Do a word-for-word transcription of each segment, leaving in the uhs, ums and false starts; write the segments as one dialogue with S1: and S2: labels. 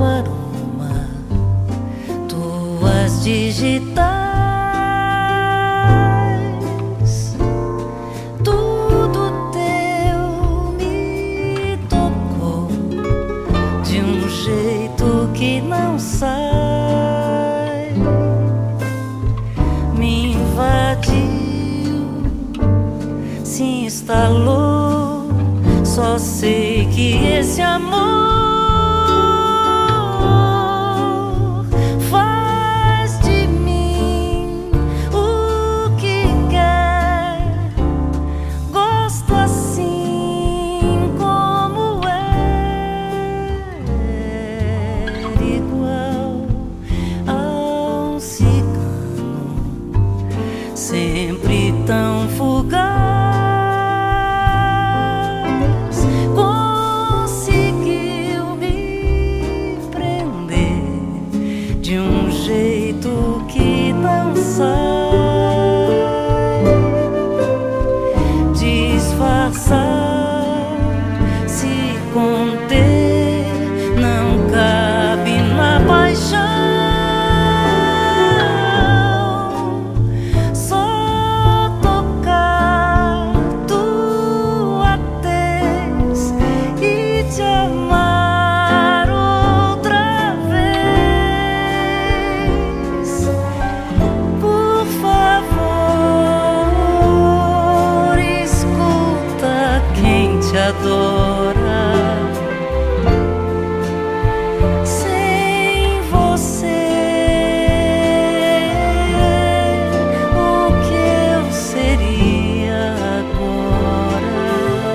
S1: aroma, tuas digitais, tudo teu me tocou de um jeito que não sai, me invadiu, se instalou. Só sei que esse amor faz de mim o que quer. Gosto assim como é, igual a um cigano, sempre tão fugaz. De um jeito que não sai, disfarçar, se conter, não cabe na paixão. Só tocar tua tez e te amar. Te adora. Sem você, o que eu seria agora?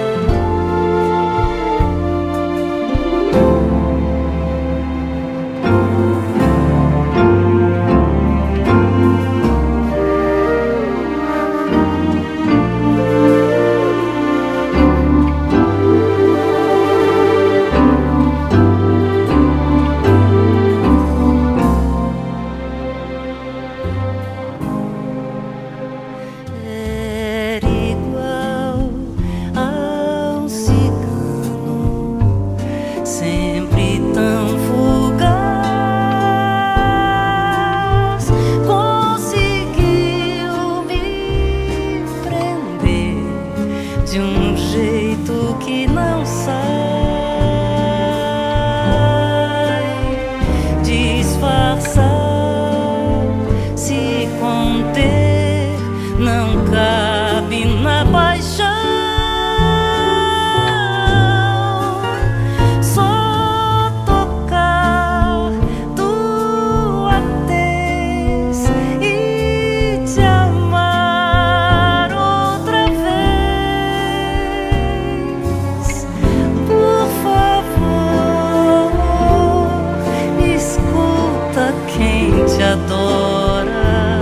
S1: Sempre tão fugaz, conseguiu me prender de um jeito que não sai, disfarçar, se conter, não cabe na paixão. Te adora.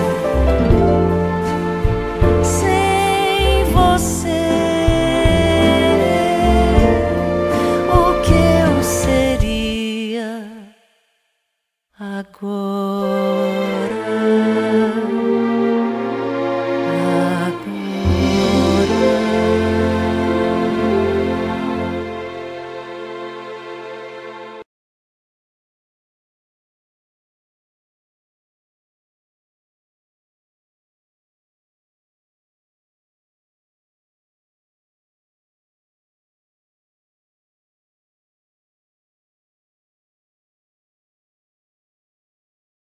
S1: Sem você, o que eu seria agora?